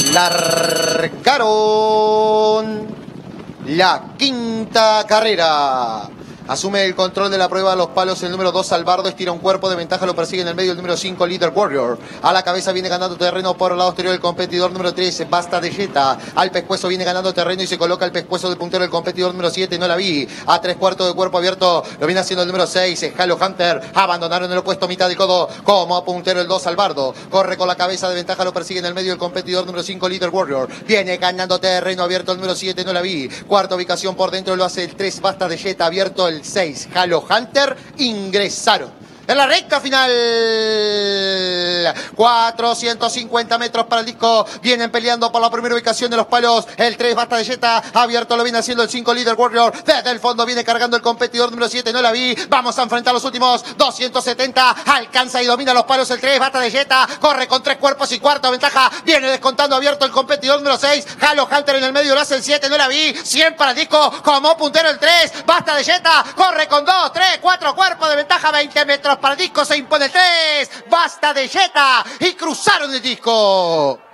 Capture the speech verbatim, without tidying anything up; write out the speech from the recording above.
Largaron la quinta carrera. Asume el control de la prueba a los palos el número dos, Albardo, estira un cuerpo de ventaja, lo persigue en el medio el número cinco, Leader Warrior. A la cabeza viene ganando terreno por el lado exterior el competidor número tres, Basta de Jetta. Al pescuezo viene ganando terreno y se coloca el pescuezo del puntero el competidor número siete, No la vi. A tres cuartos de cuerpo abierto lo viene haciendo el número seis, Halo Hunter. Abandonaron el opuesto mitad del codo como puntero el dos, Albardo. Corre con la cabeza de ventaja, lo persigue en el medio el competidor número cinco, Leader Warrior. Viene ganando terreno abierto el número siete, No la vi. Cuarta ubicación por dentro lo hace el tres, Basta de Jetta, abierto el seis, Halo Hunter. Ingresaron en la recta final. cuatrocientos cincuenta metros para el disco. Vienen peleando por la primera ubicación de los palos. El tres, Basta de Jetta. Abierto lo viene haciendo el cinco, Leader Warrior. Desde el fondo viene cargando el competidor número siete, No la vi. Vamos a enfrentar los últimos doscientos setenta. Alcanza y domina los palos el tres, Basta de Jetta. Corre con tres cuerpos y cuarta ventaja. Viene descontando abierto el competidor número seis. Halo Hunter en el medio lo hace el siete, No la vi. cien para el disco. Como puntero el tres. Basta de Jetta. Corre con dos, tres, cuatro cuerpos de ventaja. veinte metros para el disco. Se impone el tres. Basta de Jetta. Y cruzaron el disco.